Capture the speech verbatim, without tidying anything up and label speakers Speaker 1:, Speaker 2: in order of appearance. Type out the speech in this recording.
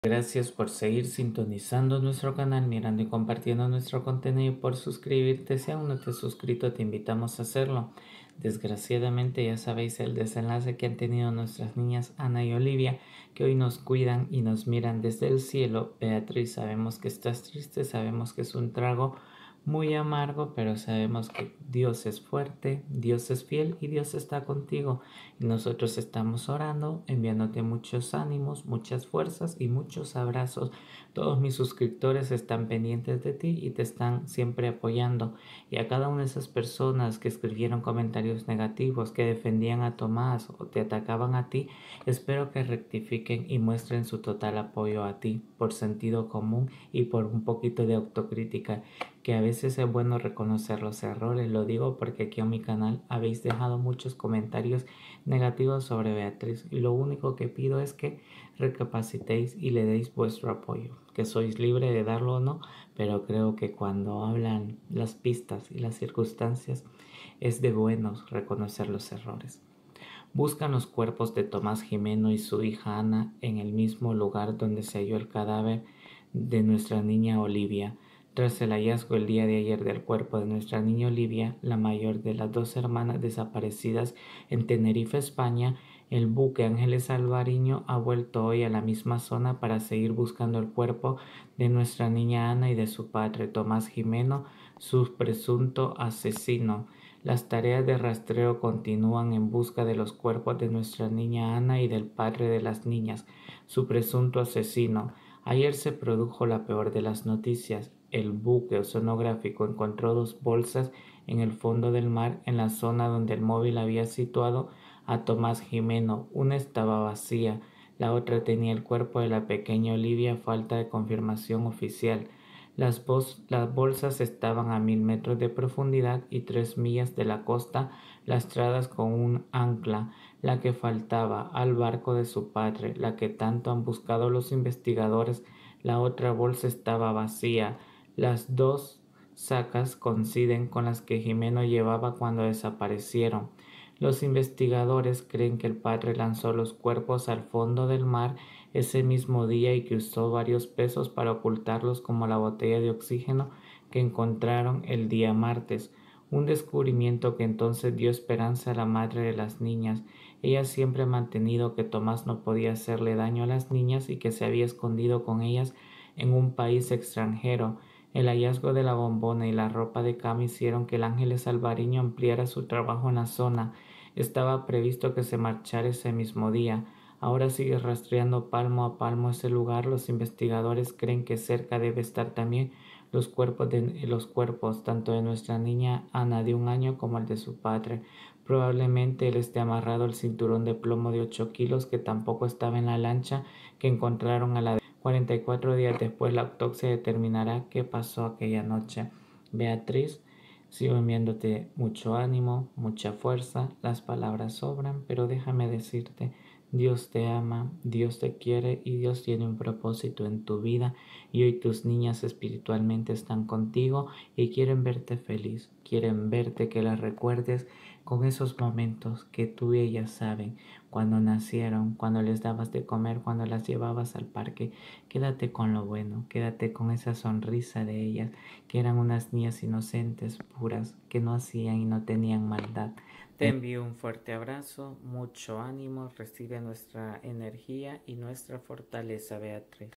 Speaker 1: Gracias por seguir sintonizando nuestro canal, mirando y compartiendo nuestro contenido y por suscribirte. Si aún no te has suscrito, te invitamos a hacerlo. Desgraciadamente ya sabéis el desenlace que han tenido nuestras niñas Ana y Olivia, que hoy nos cuidan y nos miran desde el cielo. Beatriz, sabemos que estás triste, sabemos que es un trago muy amargo, pero sabemos que Dios es fuerte, Dios es fiel y Dios está contigo. Y nosotros estamos orando, enviándote muchos ánimos, muchas fuerzas y muchos abrazos. Todos mis suscriptores están pendientes de ti y te están siempre apoyando. Y a cada una de esas personas que escribieron comentarios negativos, que defendían a Tomás o te atacaban a ti, espero que rectifiquen y muestren su total apoyo a ti por sentido común y por un poquito de autocrítica, que a veces es bueno reconocer los errores. Lo digo porque aquí en mi canal habéis dejado muchos comentarios negativos sobre Beatriz y lo único que pido es que recapacitéis y le deis vuestro apoyo, que sois libre de darlo o no, pero creo que cuando hablan las pistas y las circunstancias es de buenos reconocer los errores. Buscan los cuerpos de Tomás Jimeno y su hija Ana en el mismo lugar donde se halló el cadáver de nuestra niña Olivia. Tras el hallazgo el día de ayer del cuerpo de nuestra niña Olivia, la mayor de las dos hermanas desaparecidas en Tenerife, España, el buque Ángeles Alvariño ha vuelto hoy a la misma zona para seguir buscando el cuerpo de nuestra niña Ana y de su padre Tomás Jimeno, su presunto asesino. Las tareas de rastreo continúan en busca de los cuerpos de nuestra niña Ana y del padre de las niñas, su presunto asesino. Ayer se produjo la peor de las noticias. El buque oceanográfico encontró dos bolsas en el fondo del mar en la zona donde el móvil había situado a Tomás Jimeno. Una estaba vacía, la otra tenía el cuerpo de la pequeña Olivia a falta de confirmación oficial. Las, las bolsas estaban a mil metros de profundidad y tres millas de la costa, lastradas con un ancla, la que faltaba al barco de su padre, la que tanto han buscado los investigadores. La otra bolsa estaba vacía. Las dos sacas coinciden con las que Jimeno llevaba cuando desaparecieron. Los investigadores creen que el padre lanzó los cuerpos al fondo del mar ese mismo día y que usó varios pesos para ocultarlos, como la botella de oxígeno que encontraron el día martes. Un descubrimiento que entonces dio esperanza a la madre de las niñas. Ella siempre ha mantenido que Tomás no podía hacerle daño a las niñas y que se había escondido con ellas en un país extranjero. El hallazgo de la bombona y la ropa de cama hicieron que el Ángeles Alvariño ampliara su trabajo en la zona. Estaba previsto que se marchara ese mismo día. Ahora sigue rastreando palmo a palmo ese lugar. Los investigadores creen que cerca debe estar también los cuerpos, de, los cuerpos tanto de nuestra niña Ana de un año como el de su padre. Probablemente él esté amarrado al cinturón de plomo de ocho kilos que tampoco estaba en la lancha que encontraron a la de cuarenta y cuatro días después. La autopsia determinará qué pasó aquella noche. Beatriz, sigo enviándote mucho ánimo, mucha fuerza. Las palabras sobran, pero déjame decirte, Dios te ama, Dios te quiere y Dios tiene un propósito en tu vida, y hoy tus niñas espiritualmente están contigo y quieren verte feliz, quieren verte, que las recuerdes con esos momentos que tú y ellas saben, cuando nacieron, cuando les dabas de comer, cuando las llevabas al parque. Quédate con lo bueno, quédate con esa sonrisa de ellas, que eran unas niñas inocentes, puras, que no hacían y no tenían maldad. Te envío un fuerte abrazo, mucho ánimo, recibe nuestra energía y nuestra fortaleza, Beatriz.